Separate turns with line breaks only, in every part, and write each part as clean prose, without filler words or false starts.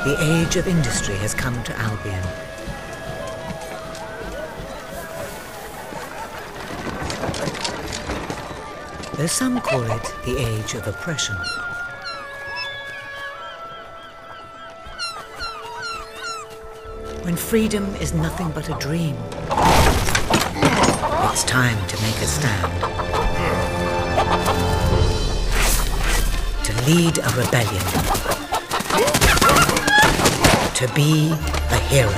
The age of industry has come to Albion. Though some call it the age of oppression. When freedom is nothing but a dream, it's time to make a stand. To lead a rebellion. To be a hero.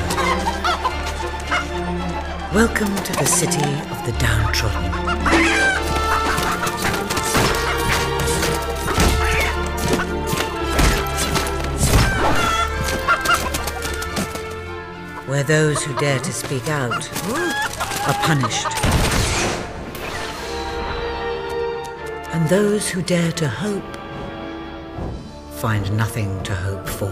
Welcome to the city of the downtrodden. Where those who dare to speak out are punished. And those who dare to hope find nothing to hope for.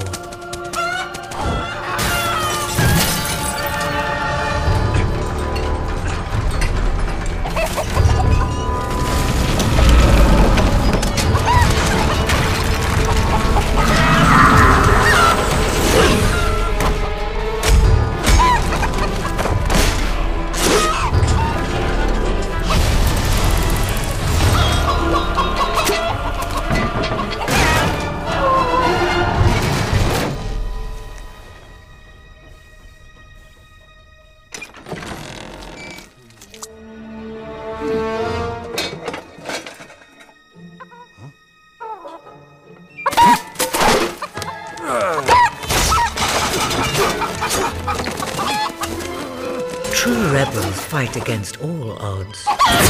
True rebels fight against all odds.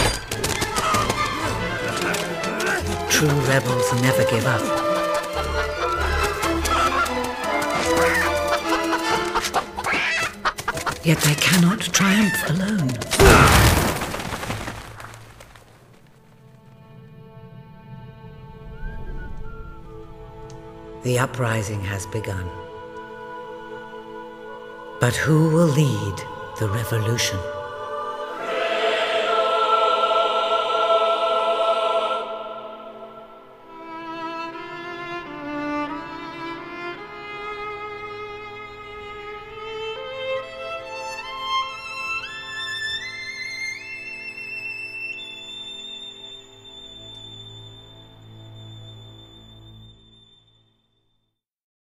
True rebels never give up. Yet they cannot triumph alone. The uprising has begun. But who will lead the revolution?